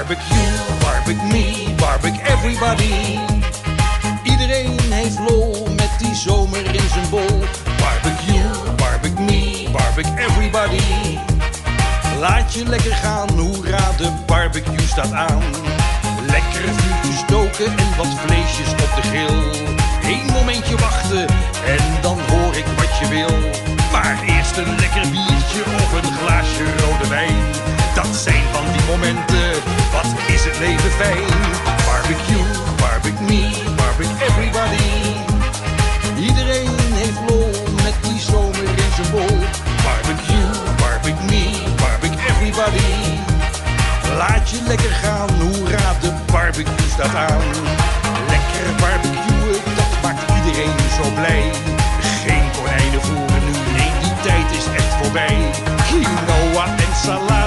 Barbecue you, barbecue me, barbecue everybody. Iedereen heeft lol met die zomer in zijn bol. Barbecue you, barbecue me, barbecue everybody. Laat je lekker gaan, hoera, de barbecue staat aan. Lekker vuurtje stoken en wat vleesjes op de grill. Eén momentje wachten en dan hoor ik wat je wil. Maar eerst een lekker biertje of een glaasje rode wijn. Dat zijn van die momenten, wat is het leven fijn. Barbecue, barbecue me, barbecue everybody. Iedereen heeft lol met die zomer in zijn bol. Barbecue, barbecue me, barbecue everybody. Laat je lekker gaan, hoera, de barbecue staat aan. Lekker barbecuen, dat maakt iedereen zo blij. Geen konijnen voeren nu, nee, die tijd is echt voorbij. Quinoa en salade